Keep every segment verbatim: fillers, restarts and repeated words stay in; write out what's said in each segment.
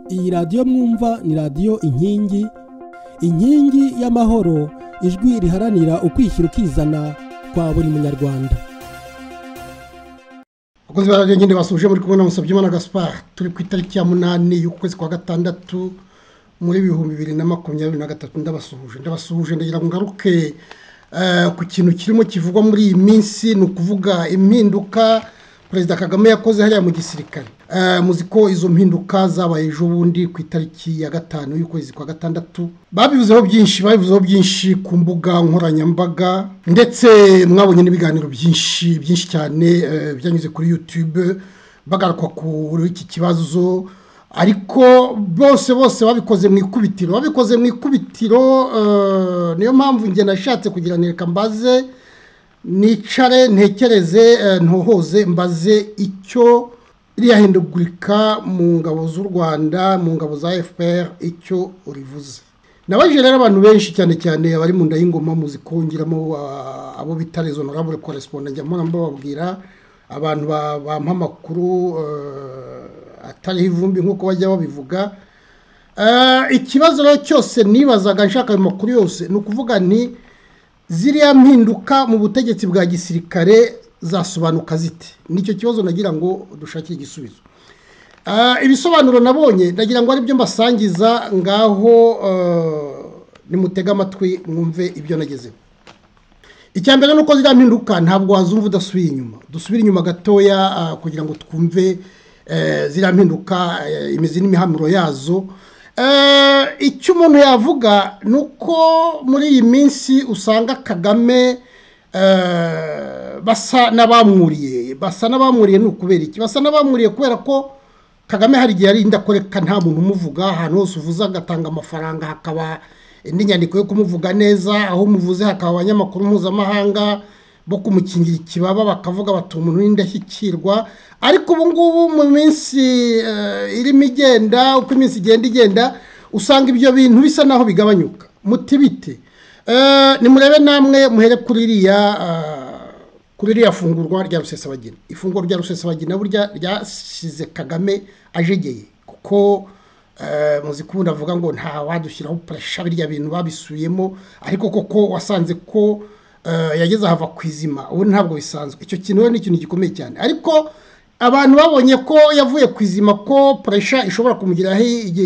Iyi radio mwumva ni radio inkingi, inkingi y'amahoro, ijwi riharanira ukwishyira ukizana kwa buri munyarwanda. Abakozi ba radio ngende basuje muri kumwe na Musabyimana Gaspard, turi ku itariki ya munani y'ukwezi kwa gatandatu muri bihumbi bibiri na makumyabiri na gatatu. Ndabasuhuje ndabasuhuje ndagira ngo ngaruke ku kintu kirimo kivugwa muri iyi minsi, ni ukuvuga impinduka Perezida Kagame yakoze hariya mu gisirikare. Muziko izo mpinduka zabaye ejo bundi ku itariki ya gatanu y'ukwezi kwa gatandatu. Babivuzeho byinshi, babivuzeho byinshi ku mbuga nkoranyambaga, ndetse mwabonye n'ibiganiro byinshi byinshi cyane byanyuze kuri YouTube bagaruka kuri iki kibazo. Ariko bose bose babikoze mu ikubitiro babikoze mu ikubitiro niyo mpamvu nge nashatse kugira nereka mbaze nicare ntekereze ntohoze mbaze icyo riyahindugurika mu ngabo z'u Rwanda, mu ngabo za F P R icyo urivuze. Nabaje rero abantu benshi cyane cyane abari mu nda y'ingoma muzikongiramo abo bita les honorables correspondants, njya mpora mbabwira abantu bampa amakuru atari ivumbi nkuko bajya babivuga. Ikibazo rero cyose nibazaga nshaka ayo makuru yose ni ukuvuga nti ziriya mpinduka mu butegetsi bwa gisirikare zasobanuka zite. Nicyo kibazo nagira ngo dushakire igisubizo. Ibisobanuro nabonye ndagira ngo ari byo mbasangiza, ngaho nimutega amatwi mwumve ibyo nagezeho. Icyambere nuko ziriya mpinduka ntabwo wazumva udasubiye inyuma. Dusubire inyuma gatoya kugira ngo twumve ziriya mpinduka imizi n'imihamuro yazo. Icyo umuntu yavuga nuko muri iyi minsi usanga Kagame basa n'abamwuriye basa n'abamwuriye n'ukubera iki basa n'abamwuriye kubera ko Kagame hari igihe arinda koreka nta muntu umuvuga, ahantu hose uvuze agatanga amafaranga, hakaba indi nyandiko yo kumuvuga neza, aho umuvuze hakaba abanyamakuru mpuzamahanga bo kumukingira ikibaba bakavuga bati umuntu n'indashyikirwa. Ariko ubu ngubu mu minsi irimo igenda, uko iminsi igenda igenda usanga ibyo bintu bisa naho bigabanyuka. Mutibite nimurebe namwe muhere kuri iriya kuri iriya fungurwa rya Rusesabagina. Ifunguro rya Rusesabagina burya ryasize Kagame ajegeye, kuko muzikunda avuga ngo nta wadushyiraho pressure, birya bintu babisuyemo. Ariko koko wasanze ko yageze hava kwizima, ubu ntabwo bisanzwe. Icyo kintu ni ikintu gikomeye cyane. Ariko abantu babonye ko yavuye kwizima, ko pressure ishobora kumugiraho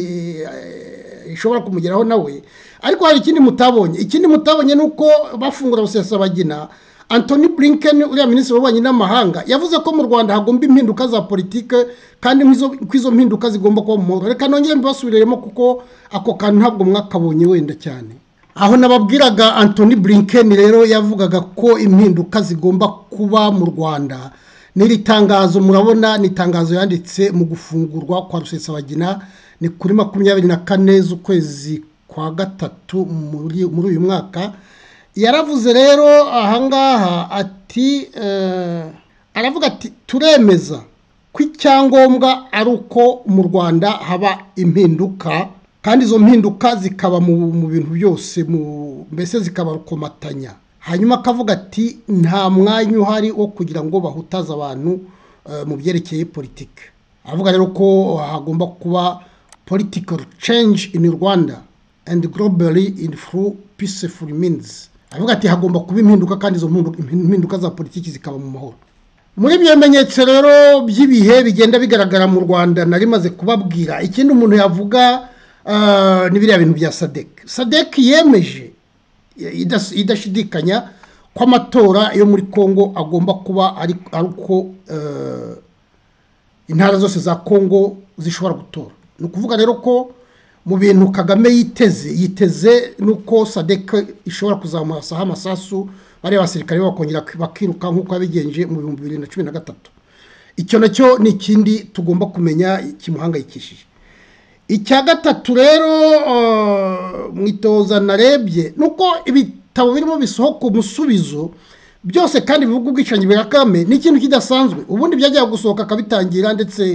ishobora kumugiraho nawe. Ariko hari ikindi mutabonye ikindi mutabonye nuko bafungura Rusesabagina, Anthony Blinken uriya minisitiri w'ububanyi n'amahanga yavuze ko mu Rwanda hagomba impinduka za politike, kandi kwizo mpinduka zigomba kuba mu mahoro. Reka nongere mbasubiremo kuko ako kantu ntabwo mwakabonye wenda cyane. Aho nababwiraga Anthony Blinken rero yavugaga ko impinduka zigomba kuba mu Rwanda. N'iri tangazo murabona ni tangazo yanditse mu gufungurwa kwa Rusesabagina, ni kuri makumyabiri na kane z'ukwezi kwa gatatu muri muri uyu mwaka. Yaravuze rero ahangaha ati aravuga ati turemeza ko icyangombwa ari uko mu Rwanda haba impinduka, kandi izo mpinduka zikaba mu bintu byose, mbese zikaba rukomatanya. Hanyuma akavuga ati nta mwanya uhari wo kugira ngo bahutaze abantu mu byerekeye politike. Avuga rero ko hagomba kuba political change in Rwanda and globally in through peaceful means. Avuga ati hagomba kuba impinduka, kandi izo mpinduka za politiki zikaba mu mahoro. Muri ibyo bimenyetso rero by'ibihe bigenda bigaragara mu Rwanda nari maze kubabwira. Ikindi umuntu yavuga ni biriya bintu bya Sadek. Sadek yemeje idashidikanya ko amatora yo muri Kongo agomba kuba ari uko intara zose za Kongo zishobora gutora. Ni ukuvuga rero ko mu bintu Kagame yiteze yiteze nuko Sadek ishobora kuzamura saha amasasu, bari abasirikare bakongera bakiruka nkuko yabigenje mu bihumbi bibiri na cumi na gatatu. Icyo nacyo ni ikindi tugomba kumenya kimuhangayikishije. Icya gatatu rero mwitoza narebye nuko ibitabo birimo bisohoka umusubizo byose kandi bivuga ubwicanyi bwa Kagame ni ikintu kidasanzwe. Ubundi byajya gusohoka akabitangira, ndetse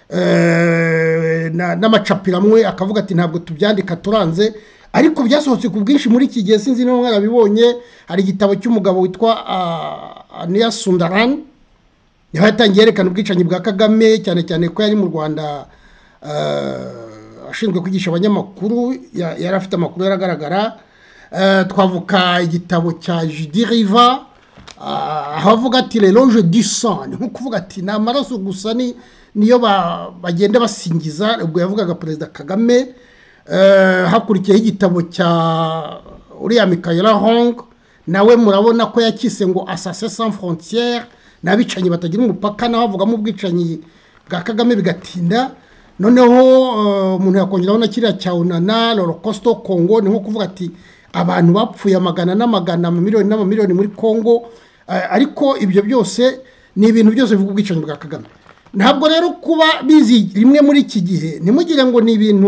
n'amacapira amwe akavuga ati ntabwo tubyandika turanze. Ariko byasohotse ku bwinshi muri iki gihe, sinzi niba mwarabibonye. Hari igitabo cy'umugabo witwa Ania Sundaran niho yatangiye yerekana ubwicanyi bwa Kagame, cyane cyane ko yari mu Rwanda ashinzwe kwigisha abanyamakuru yari afite amakuru yaragaragara. Twavuka igitabo cya Judy Riva aho avuga ati l'éloge du sang, nko kuvuga ati ni amaraso gusa ni niyo bagenda basingiza. Ubwo yavugaga Perezida Kagame. Hakurikiyeho igitabo cya uriya Michaela Hong, nawe murabona ko yakise ngo Assassin sans frontières, n'abicanyi batagira umupaka, naho avugamo ubwicanyi bwa Kagame bigatinda. Noneho umuntu yakongeraho na kiriya cya Unana l'Holocauste au Congo, ni nko kuvuga ati abantu bapfuye amagana n'amagana amamiliyoni n'amamiliyoni muri Congo. Ariko ibyo byose ni ibintu byose bivuga ubwicanyi bwa Kagame. Ntabwo rero kuba bizi rimwe muri iki gihe nimugire ngo ni ibintu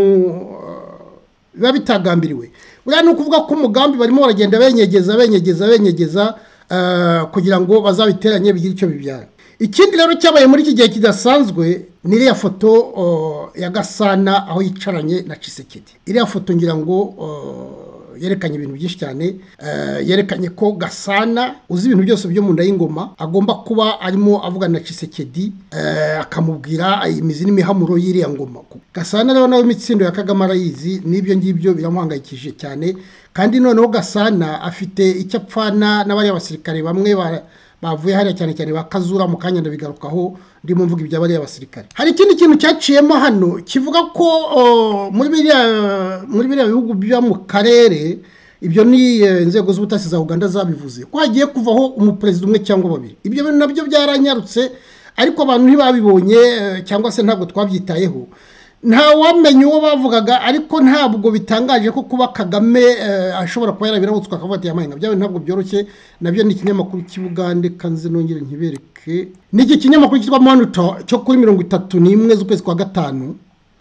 biba bitagambiriwe. Buriya ni ukuvuga ko umugambi barimo baragenda benyegeza benyegeza benyegeza kugira ngo bazabiteranye bigire icyo bibyara. Ikindi rero cyabaye muri iki gihe kidasanzwe ni iriya foto ya Gasana aho yicaranye na Tshisekedi. Iriya foto ngira ngo yerekanye ibintu byinshi cyane. Yerekanye ko Gasana uzi ibintu byose byo mu nda y'ingoma agomba kuba arimo avugana na Tshisekedi, akamubwira imizi n'imihamuro y'iriya ngoma. Gasana rero nawe imitsindo ya Kagame arayizi, n'ibyo ngibyo biramuhangayikishije cyane. Kandi noneho Gasana afite icyo apfana n'abari abasirikare bamwe bavuye hariya cyane cyane bakazura mu kanya ndabigarukaho ndimo mvuga ibya bari abasirikare. Hari ikindi kintu cyaciyemo hano kivuga ko muri biriya muri biriya bihugu byo mu karere, ibyo ni inzego z'ubutasi za Uganda zabivuze ko hagiye kuvaho umuperezida umwe cyangwa babiri. Ibyo bintu nabyo byaranyarutse ariko abantu ntibabibonye cyangwa se ntabwo twabyitayeho. Nta wamenye uwo bavugaga, ariko ntabwo bitangaje ko kuba Kagame ashobora kuba yarabirabutswe akavuga ati yamahinga byawe ntabwo byoroshye. Nabyo ni ikinyamakuru cy'Ubugande kanze nongere nkibereke. Niki kinyamakuru cyitwa Monitor cyo kuri mirongo itatu n'imwe z'ukwezi kwa gatanu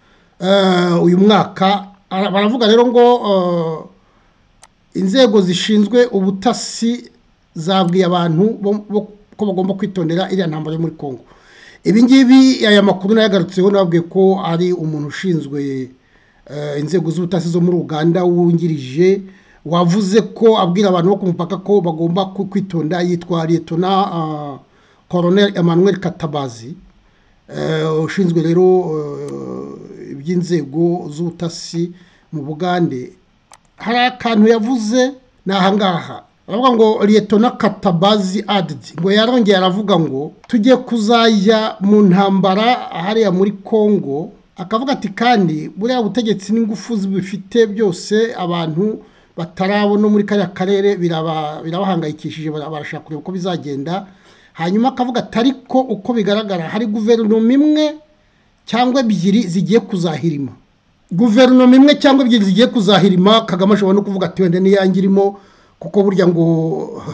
uyu mwaka. Baravuga rero ngo inzego zishinzwe ubutasi zabwiye abantu ko bagomba kwitondera iriya ntambara yo muri Kongo. Ibi ngibi aya makuru nayagarutseho nababwiye ko ari umuntu ushinzwe inzego z'ubutasi zo muri Uganda wungirije wavuze ko abwira abantu bo ku mupaka ko bagomba kwitonda. Yitwa Lieutenant Colonel Emmanuel Katabazi, ushinzwe rero iby'inzego z'ubutasi mu Bugande. Hari akantu yavuze nahangaha aravuga ngo Lieutenant Katabazi added ngo yarongeye aravuga ngo tugiye kuzajya mu ntambara hariya muri Kongo. Akavuga ati kandi buriya butegetsi n'ingufu zibifite byose abantu batarabona muri kariya karere birabahangayikishije, barashaka kureba uko bizagenda. Hanyuma akavuga ati ariko uko bigaragara hari guverinoma imwe cyangwa ebyiri zigiye kuzahirima. Guverinoma imwe cyangwa ebyiri zigiye kuzahirima. Kagame ashobora no kuvuga ati wenda niyangirimo, kuko burya ngo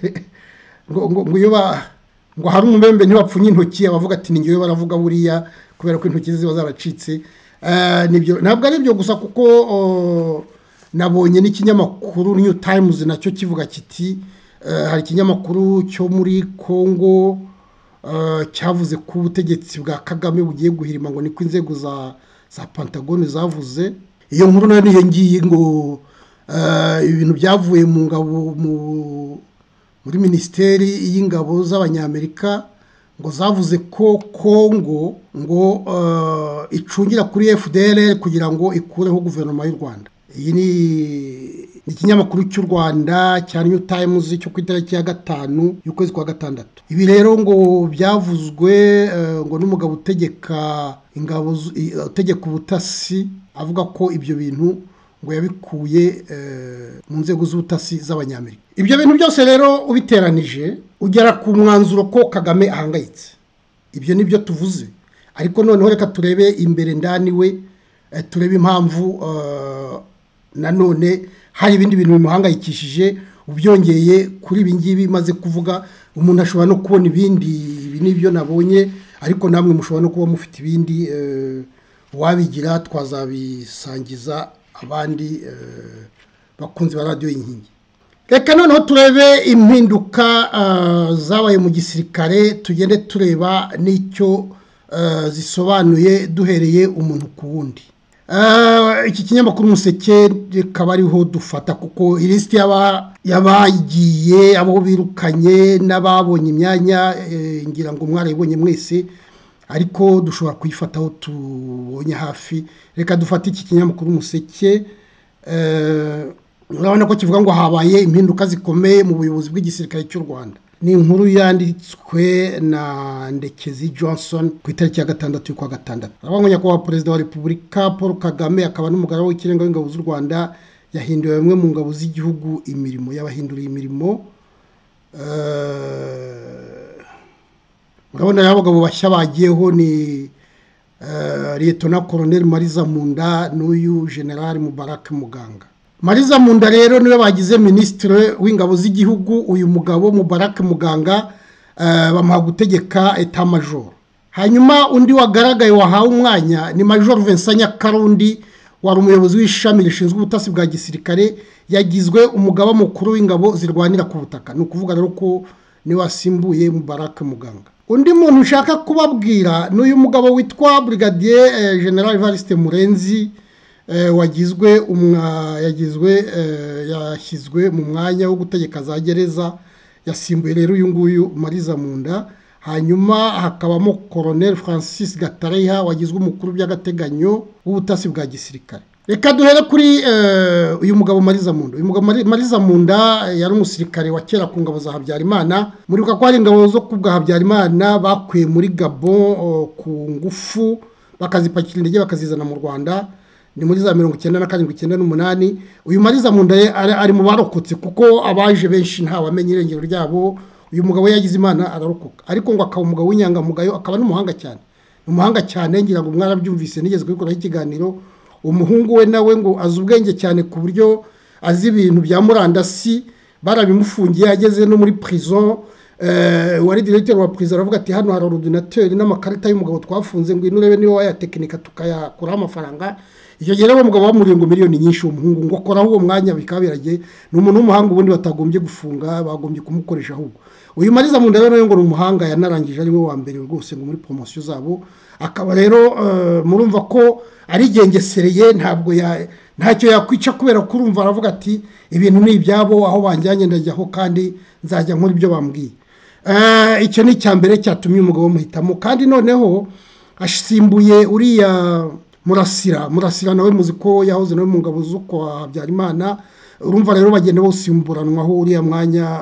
ngo ngo yoba ngo hari umubembe ntibapfunye intoki. Abavuga ati ningiye baravuga buriya kubera ko intoki ziba zaracitse. Nibyo ntabwo ari byo gusa, kuko nabonye n'ikinyamakuru New Times nacyo kivuga kiti hari ikinyamakuru cyo muri Kongo cyavuze ko ubutegetsi bwa Kagame bugiye guhirima ngo niko inzego za za Pentagon zavuze. Iyo nkuru nayo niyo ngiye ngo ibintu byavuye mu ngabo muri Minisiteri y'Ingabo z'Abanyamerika ngo zavuze ko Kongo ngo icungira kuri F D L R kugira ngo ikureho guverinoma y'u Rwanda. Iyi ni ikinyamakuru cy'u Rwanda cya New Times cyo ku itariki ya gatanu y'ukwezi kwa gatandatu. Ibi rero ngo byavuzwe ngo n'umugabo utegeka ingabo utegeka ubutasi avuga ko ibyo bintu ngo yabikuye mu nzego z'ubutasi z'Abanyamerika. Ibyo bintu byose rero ubiteranije ugera ku mwanzuro ko Kagame ahangayitse. Ibyo nibyo tuvuze, ariko noneho reka turebe imbere ndani we, turebe impamvu nanone hari ibindi bintu bimuhangayikishije. Ubyongeye kuri ibi ngibi maze kuvuga, umuntu ashobora no kubona ibindi. Ibi nibyo nabonye, ariko namwe mushobora no kuba mufite ibindi wabigira twazabisangiza abandi bakunzi ba radio y'inkingi. Reka noneho turebe impinduka zabaye mu gisirikare, tugende tureba n'icyo zisobanuye duhereye umuntu ku wundi. Iki kinyamakuru Umuseke rikaba ariho dufata, kuko ilisiti yabagiye abo birukanye n'ababonye imyanya ngira ngo mwarayibonye mwese. ariko dushobora kuyifataho tubonye hafi. Reka dufate iki kinyamakuru Umuseke, urabona ko kivuga ngo habaye impinduka zikomeye mu buyobozi bw'igisirikare cy'u Rwanda. Ni inkuru yanditswe na Ndekezi Johnson ku itariki ya gatandatu y'ukwa gatandatu. Abanganya ko Perezida wa Repubulika Paul Kagame akaba n'umugaba w'ikirenga w'ingabo z'u Rwanda yahinduwe bamwe mu ngabo z'igihugu imirimo, y'abahinduriye imirimo. Urabona abagabo bashya bagiyeho ni Lieutenant Colonel Mariza Munda n'uyu General Mubarak Muganga. Mariza Munda rero niwe bagize Ministre w'ingabo z'igihugu, uyu mugabo Mubarak Muganga bamuha gutegeka Etat Major. Hanyuma undi wagaragaye wahawe umwanya ni Major Vincent Nyakarundi, wari umuyobozi w'ishami rishinzwe ubutasi bwa gisirikare, yagizwe umugaba mukuru w'ingabo zirwanira ku butaka. Ni ukuvuga rero ko ni wasimbuye Mubarak Muganga. Undi muntu ushaka kubabwira n'uyu mugabo witwa Brigadier General Evariste Murenzi, wagizwe umwa yagizwe yashyizwe mu mwanya wo gutegeka za gereza, yasimbuye rero uyu nguyu Mariza Munda. Hanyuma hakabamo Colonel Francis Gatareha wagizwe umukuru by'agateganyo w'ubutasi bwa gisirikare. Reka duhere kuri uyu mugabo Mariza Munda. Uyu mugabo Mariza Munda yari umusirikare wa kera ku ngabo za Habyarimana. Muribuka ko hari ingabo zo ku bwa Habyarimana bakwiye muri Gabon ku ngufu, bakazipakira indege bakazizana mu Rwanda. Ni muri za mirongo icyenda na karindwi icyenda n'umunani. Uyu Mariza Munda ari mu barokotse kuko abaje benshi nta wamenye irengero ryabo. Uyu mugabo yagize Imana ararokoka, ariko ngo akaba umugabo w'inyangamugayo, akaba n'umuhanga cyane. Umuhanga cyane, ngira ngo mwarabyumvise nigeze kubikoraho ikiganiro. Umuhungu we nawe ngo azi ubwenge cyane ku buryo azi ibintu bya murandasi, barabimufungiye ageze no muri prison. Wari directeur wa prison aravuga ati hano hari ordinateur n'amakarita y'umugabo twafunze, ngo inurebe niwe waya tekinika tukayakuraho amafaranga. Icyo gihe rero umugabo bamuriye ngo miliyoni nyinshi, uwo muhungu ngo koraho uwo mwanya bikabirage. Ni umuntu w'umuhanga ubundi batagombye gufunga, bagombye kumukoresha ahubwo. Uyu Mariza Munda rero ngo ni umuhanga, yanarangije ari we wa mbere rwose ngo muri promotion zabo. Akaba rero murumva ko ari gengesereye, ntabwo ya ntacyo yakwica kubera ko urumva aravuga ati ibintu ni ibyabo, aho banjyanye ndajyaho kandi nzajya nkora ibyo bambwiye. Icyo ni cyambere cyatumye umugabo muhitamo. Kandi noneho asimbuye uriya Murasira. Murasira nawe muzi ko yahoze nawe mu ngabo zo kwa Habyarimana. Urumva rero bagenda bosimburanwaho uriya mwanya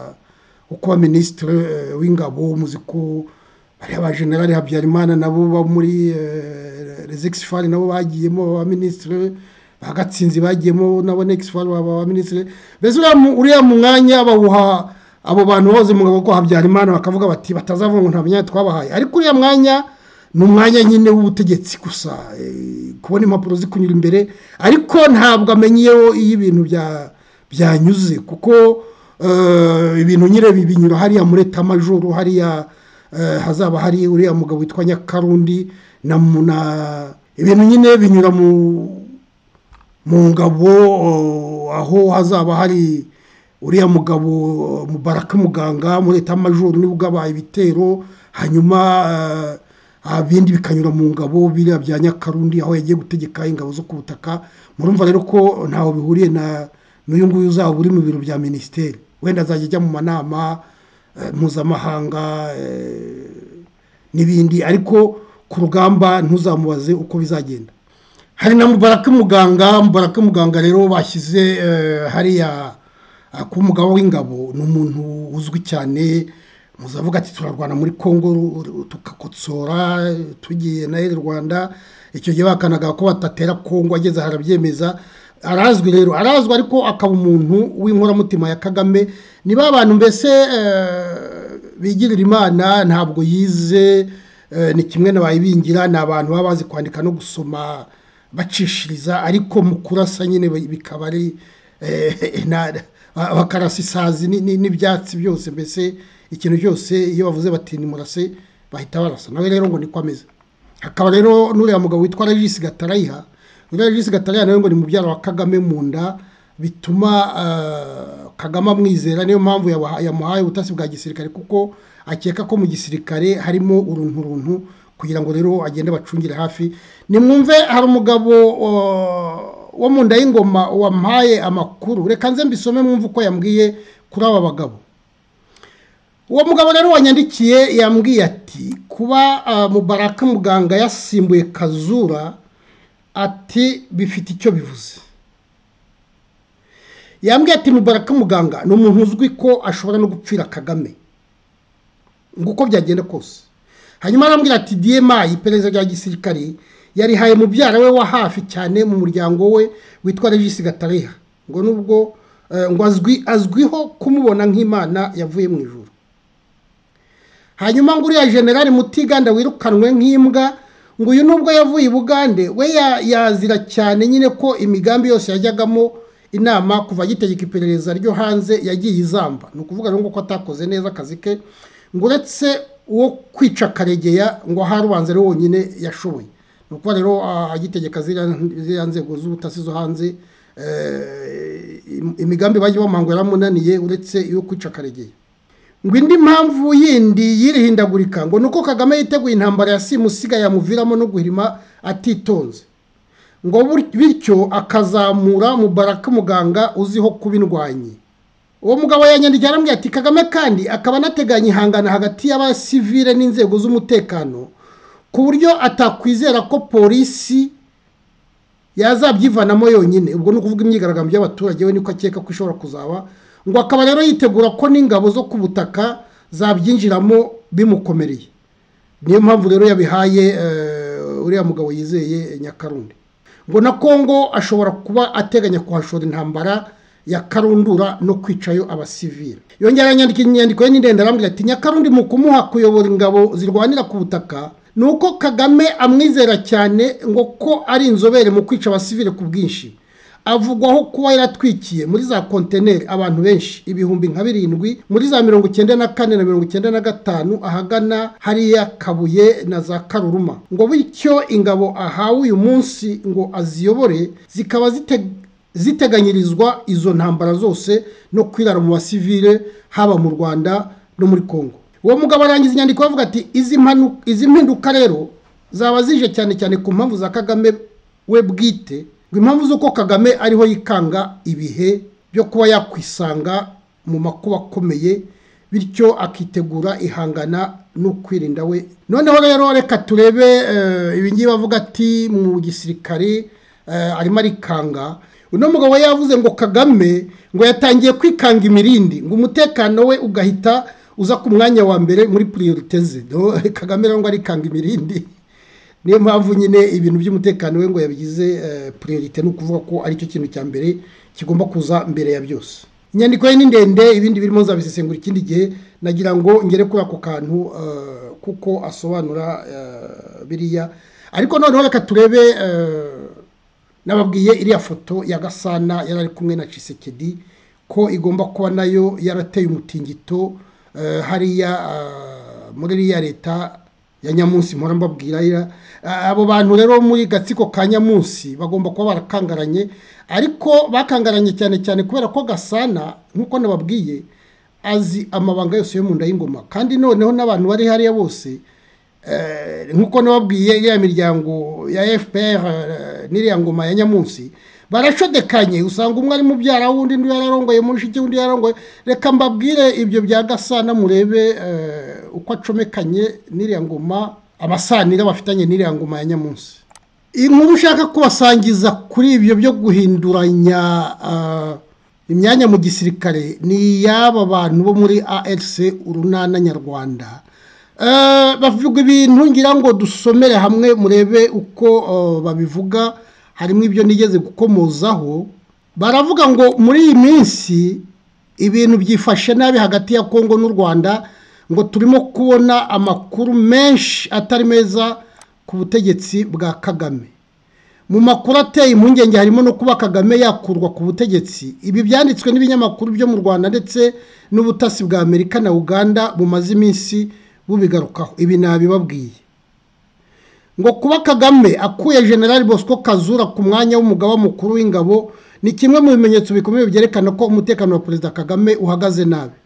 uko Ministre w'ingabo. Muzi ko ari aba General Habyarimana nabo ba muri les ex-fal nabo bagiyemo, aba Ministre bagatsinzi bagiyemo nabo ex-fal baba Ministre. Bese uriya mwanya bawuha abo bantu bose mu ngabo ko Habyarimana, bakavuga bati batazavuga ngo ntabanya twabahaye. Ariko uriya mwanya n'umwanya nyine w'ubutegetsi gusa, kubona impapuro zikunyura imbere, ariko ntabwo amenyeyeho iyo ibintu bya byanyuze, kuko ibintu nyire bibinyura hariya muri Etat Major. Hariya hazaba hari uriya mugabo witwa Nyakarundi na ibintu nyine binyura mu mu ngabo, aho hazaba hari uriya mugabo Mubarak Muganga muri Etat Major niwe ugabaye ibitero. Hanyuma abindi bikanyura mu ngabo biriya bya Nyakarundi aho yagiye gutegeka ingabo zo ku butaka. Murumva rero ko ntaho bihuriye na n'uyu nguyu uzaba uri mu biro bya ministeri. Wenda azajya ajya mu manama mpuzamahanga n'ibindi, ariko ku rugamba ntuzamubaze uko bizagenda. Hari na Mubarak Muganga. Mubarak Muganga rero bashyize hariya ku mugabo w'ingabo. Ni umuntu uzwi cyane, muzavuga ati turarwana muri Kongo tukakotsora tugiye na Rwanda. Icyo gihe bakanaga ko batatera Kongo, ageze harabyemeza. Arazwi rero, arazwi, ariko akaba umuntu w'inkoramutima ya Kagame. Niba abantu mbese bigirira Imana, ntabwo yize, ni kimwe n'abayibingira. Ni abantu baba bazi kwandika no gusoma bacishiriza, ariko mu kurasa nyine bikaba ari bakarasa isazi n'ibyatsi byose, mbese ikintu cyose iyo bavuze bati ni murase bahita barasa. Nawe rero ngo niko ameze. Hakaba rero n'uriya mugabo witwa Regis Gatarayiha. Regis Gatarayiha nawe ngo ni mubyara wa Kagame Munda, bituma Kagame amwizera. Niyo mpamvu yamuhaye ubutasi bwa gisirikare, kuko akeka ko mu gisirikare harimo uruntu runtu, kugira ngo rero agende bacungire hafi. Nimwumve hari umugabo wo mu nda y'ingoma wampaye amakuru. Reka nze mbisome mwumve uko yambwiye kuri aba bagabo. uwo mugabo rero wanyandikiye yambwiye ati kuba uh, Mubaraka Muganga yasimbuye Kazura ati bifite icyo bivuze. Yambwiye ati Mubaraka Muganga ni umuntu uzwi ko ashobora no gupfira Kagame nguko byagenda kose. Hanyuma arambwira ati D M I iperereza rya gisirikari yari haye mubyara we wa hafi cyane mu muryango we witwa Regis Gatareha ngo nubwo uh, ngo azwi azwiho kumubona nk'Imana yavuye mu ijuru. Hanyuma ngo uriya General Mutiganda wirukanwe nk'imbwa ngo uyu nubwo yavuye Bugande we yazira cyane nyine ko imigambi yose yajyagamo inama kuva gitegeka iperereza ryo hanze yagiye izamba. No kuvuga ngo ko atakoze neza akazi ke ngo uretse uwo kwica Karegeya ngo harubanze rero wonyine yashoboye. No kuvuga rero agitegeka ziriya nzego z'ubutasi zo hanze imigambi baje bamangwa yaramunaniye uretse iyo kwica Karegeya. Ngo indi mpamvu yindi yirihindagurika ngo nuko Kagame yiteguye intambara ya simusiga yamuviramo no guhirima atitonze. Ngo bityo akazamura Mubaraka Muganga uziho kubindwanye. Uwo mugabo yanyandikiye arambye ati Kagame kandi akaba nateganya ihangana hagati y'abasivile n'inzego z'umutekano ku buryo atakwizera ko polisi yazabyivanamo yonyine. Ubwo no kuvuga imyigaragambyo y'abaturage we niko akeka ko ishobora kuzaba. Ngo akaba rero yitegura ko n'ingabo zo ku butaka zabyinjiramo bimukomereye. Niyo mpamvu rero yabihaye uh, uriya mugabo yizeye Nyakarundi. Ngo na Kongo ashobora kuba ateganya kuhashora intambara ya karundura no kwicayo abasivile. Yongera yanyandika inyandiko ye n'indende arambwira ati Nyakarundi mu kumuha kuyobora ingabo zirwanira ku butaka nuko Kagame amwizera cyane ngo ko ari inzobere mu kwica abasivile ku bwinshi. Avugwaho kuba yaratwikiye muri za container abantu benshi ibihumbi nka birindwi muri za mirongo icyenda na kane na mirongo icyenda na gatanu ahagana hariya Kabuye na za Karuruma. Ngo bityo ingabo ahawe uyu munsi ngo aziyobore zikaba zite ziteganyirizwa izo ntambara zose no kwirara mu basivile haba mu Rwanda no muri Kongo. Uwo mugabo arangiza inyandiko avuga ati izi mpanu izi mpinduka rero zaba zije cyane cyane ku mpamvu za Kagame we bwite. Impamvu z'uko Kagame ariho yikanga ibihe byo kuba yakwisanga mu makuba akomeye bityo akitegura ihangana no kwirinda we. Noneho rero reka turebe uh, ibingiye bavuga ati mu gisirikare uh, arimo arikanga. Uno mugabo yavuze ngo Kagame ngo yatangiye kwikanga imirindi ngo umutekano we ugahita uza ku mwanya wa mbere muri priorite ze. No, Kagame ngo arikanga imirindi. Niyo mpamvu nyine ibintu by'umutekano we ngo yabigize uh, priorite no kuvuga ko ari cyo kintu cya mbere kigomba kuza mbere ya byose. Inyandiko ye ni ndende ibindi birimo zabisesengura ikindi gihe nagira ngo ngere kuri ako kantu uh, kuko asobanura uh, biriya. Ariko noneho reka turebe uh, nababwiye iriya foto ya Gasana yarari kumwe na Tshisekedi ko igomba kuba nayo yarateye umutingito uh, hariya uh, muri iriya leta ya Nyamunsi mpora mbabwira ira abo bantu rero muri gatsiko ka Nyamunsi bagomba kuba barakangaranye. Ariko bakangaranye cyane cyane kubera ko Gasana nkuko nababwiye azi amabanga yose yo mu nda y'ingoma kandi noneho n'abantu bari hariya bose eh, nkuko nababwiye ya miryango ya F P R uh, n'iriya ngoma ya Nyamunsi barashodekanye. Usanga umwe ari mu byara wundi ndi yararongoye mushiki wundi yarongoye. Reka mbabwire ibyo bya Gasana murebe uh, uko acomekanye n'iriya ngoma abasanira bafitanye n'iriya ngoma ya Nyamunsi. Inkuru ushaka kubasangiza kuri ibyo byo guhinduranya uh, imyanya mu gisirikare ni yaba bantu bo muri A L C urunana nyarwanda. Uh, bavuga ibintu ngira ngo dusomere hamwe murebe uko uh, babivuga. Harimo ibyo nigeze gukomozaho. Baravuga ngo muri iyi minsi ibintu byifashe nabi hagati ya Kongo n'u Rwanda ngo turimo kubona amakuru menshi atari meza ku butegetsi bwa Kagame. Mu makuru ateye impungenge harimo no kuba Kagame yakurwa ku butegetsi. Ibi byanditswe n'ibinyamakuru byo mu Rwanda ndetse n'ubutasi bwa Amerika na Uganda bumaze iminsi bubigarukaho. Ibi nabibabwiye ngo kuba Kagame akuye General Bosco Kazura ku mwanya w'umugaba mukuru w'ingabo ni kimwe mu bimenyetso bikomeye byerekana ko umutekano wa Perezida Kagame uhagaze nabi.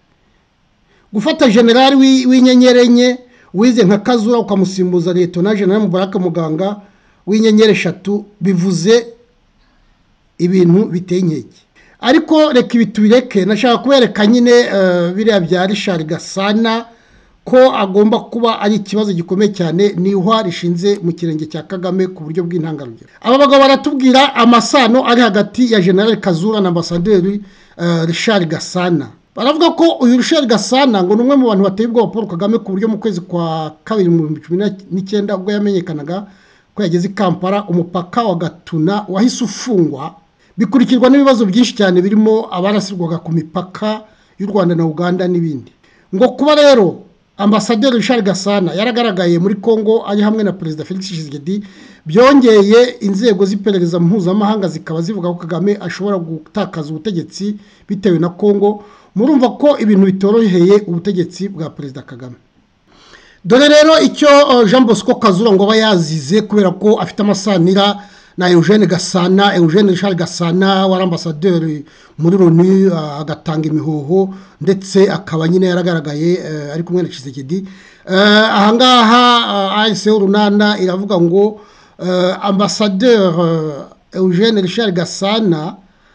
Gufata General w'inyenyerenye wize nka Kazura ukamusimbuza Lieutenant General Mubaraka Muganga w'inyenyere eshatu bivuze ibintu biteye inkeke. ariko reka ibi tubireke. Nashaka kubereka nyine biriya bya Richard Gasana ko agomba kuba ari ikibazo gikomeye cyane, ni ihwa rishinze mu kirenge cya Kagame ku buryo bw'intangarugero. Aba bagabo baratubwira amasano ari hagati ya General Kazura na Ambasaderi uh, Richard Gasana. Baravuga ko uyu Richard Gasana ngo numwe mu bantu bateye ubwoba Paul Kagame ku buryo mu kwezi kwa kabiri mu cumi n'icyenda ubwo yamenyekanaga ko yageze i Kampala, umupaka wa Gatuna wahise ufungwa, bikurikirwa n'ibibazo byinshi cyane birimo abarasirwaga ku mipaka y'u Rwanda na Uganda n'ibindi. Ngo kuba rero Ambasaderi Richard Gasana yaragaragaye muri Kongo ari hamwe na Perezida Felix Tshisekedi, byongeye inzego z'iperereza mpuzamahanga zikaba zivuga ko Kagame ashobora gutakaza ubutegetsi bitewe na Kongo. Murumva ko ibintu bitoroheye ubutegetsi bwa Perezida Kagame. Dore rero icyo Jean Bosco Kazura ngo aba yazize kubera ko afite amasanira na Eugene Gasana. Eugene Richard Gasana wari ambasaderi muri Loni, agatanga imihoho ndetse akaba nyine yaragaragaye ari kumwe na Tshisekedi. Ahangaha A S C Runana iravuga ngo ambasaderi Eugene Richard Gasana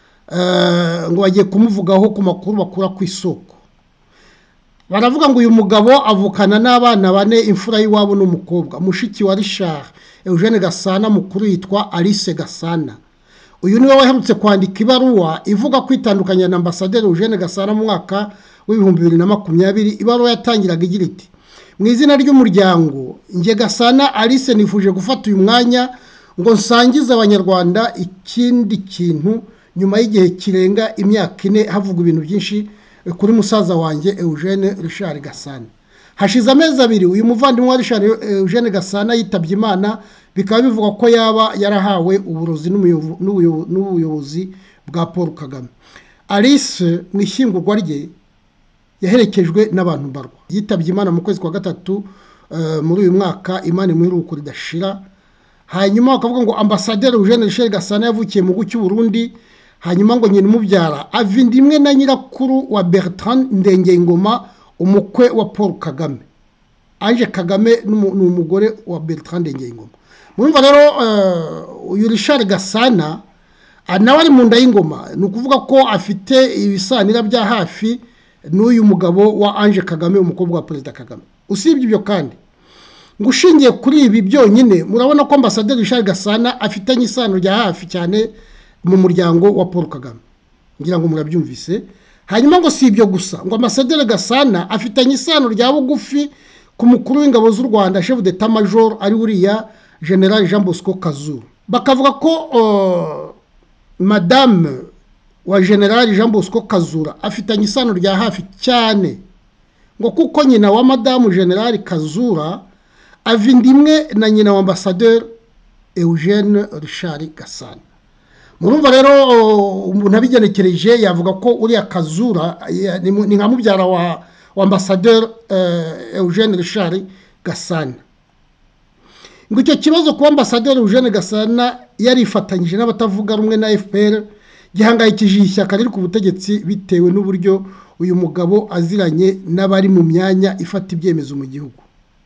ngo bagiye kumuvugaho ku makuru bakura ku isoko. Baravuga ngo uyu mugabo avukana n'abana bane, imfura y'iwabo n'umukobwa. Mushiki wa Richard Eugene Gasana mukuru yitwa Alice Gasana. Uyu niwe waherutse kwandika ibaruwa ivuga kwitandukanya na Ambasaderi Eugene Gasana mu mwaka w'ibihumbi bibiri na makumyabiri. Ibaruwa yatangiraga igira iti: mu izina ry'umuryango nge Gasana Alice nifuje gufata uyu mwanya ngo nsangize abanyarwanda ikindi kintu nyuma y'igihe kirenga imyaka ine havugwa ibintu byinshi kuri musaza wanjye Eugene Richard Gasana. Hashize amezi abiri uyu muvandimwe wa Richard Eugene Gasana yitabye Imana, bikaba bivuga ko yaba yarahawe uburozi n'ubuyobozi bwa Paul Kagame. Alice mu ishyingurwa rye yaherekejwe n'abantu mbarwa. Yitabye Imana mu kwezi kwa gatatu uh, muri uyu mwaka, Imana imuheruko ridashira. Hanyuma bakavuga ngo Ambasaderi Eugene Richard Gasana yavukiye mu gihugu cy'u Burundi. Hanyuma ngo nyina umubyara avindi imwe na nyirakuru wa Bertrand Ndengeyingoma, umukwe wa Paul Kagame. Ange Kagame ni umugore wa Bertrand Ndengeyingoma. Murumva rero uyu uh, Richard Gasana nawe ari mu nda y'ingoma, ni ukuvuga ko afite ibisanira bya hafi n'uyu mugabo wa Ange Kagame, umukobwa wa Perezida Kagame. Usibye ibyo kandi ngo ushingiye kuri ibi byonyine murabona ko Ambasaderi Richard Gasana afitanye isano rya hafi cyane mu muryango wa Paul Kagame, ngira ngo murabyumvise. Hanyuma ngo si ibyo gusa, ngo Ambasaderi Gasana afitanye isano rya bugufi ku mukuru w'ingabo z'u Rwanda, chef d'état major ari uriya General Jean Bosco Kazura. Bakavuga ko uh, madame wa General Jean Bosco Kazura afitanye isano rya hafi cyane, ngo kuko nyina wa madame General Kazura avindi imwe na nyina wa Ambasaderi Eugene Richard Gasana. Murumva rero umuntu abigenekereje yavuga ko uriya Kazura ni nka mubyara wa Ambasaderi uh, Eugene Richard Gasana. Ngo icyo kibazo ku Ambasaderi Eugene Gasana yarifatanyije n'abatavuga rumwe na F P R gihangayikije ishyaka riri ku butegetsi bitewe n'uburyo uyu mugabo aziranye n'abari mu myanya ifata ibyemezo mu gihugu.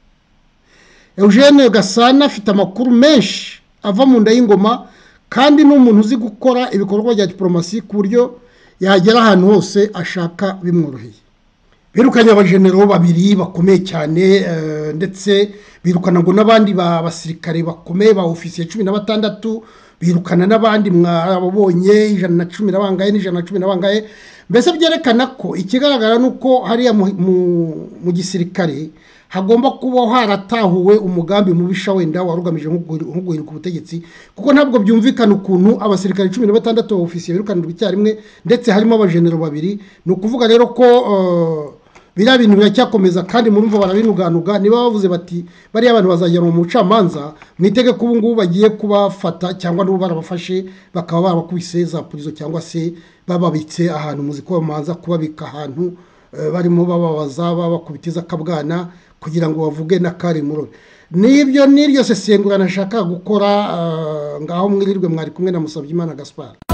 Eugene Gasana afite amakuru menshi ava mu nda y'ingoma, kandi n'umuntu uzi gukora ibikorwa bya diplomasi ku buryo yagera ahantu hose ashaka bimworoheye. Birukanye abajenero babiri bakomeye cyane, uh, ndetse birukana ngo n'abandi basirikare bakomeye ba ofisiye cumi na batandatu, birukana n'abandi mwabonye ijana na cumi na bangaye n'ijana na cumi na bangaye. Mbese byerekana ko ikigaragara nuko hariya mu, mu, mu gisirikare hagomba kuba haratahuwe umugambi mubisha wenda warugamije nko guhirika ubutegetsi, kuko ntabwo byumvikana ukuntu abasirikare cumi na batandatu ba ofisiye birukanirwa icyarimwe ndetse harimo abajenero babiri. Ni ukuvuga rero ko uh, biriya bintu biracyakomeza, kandi murumva barabinuganuga. Niba bavuze bati bariya abantu bazajya mu mucamanza, mwitege ko ubu ngubu bagiye kubafata cyangwa n'ubu barabafashe bakaba barabakubise za purizo cyangwa se bababitse ahantu muzi ko bamanza kubabika ahantu uh, barimo bababaza babakubitiza akabwana kugira ngo bavuge na kare murore. Nibyo niryo sesengura nashaka gukora. Uh, ngaho mwirirwe mwari kumwe na Musabyimana Gaspard.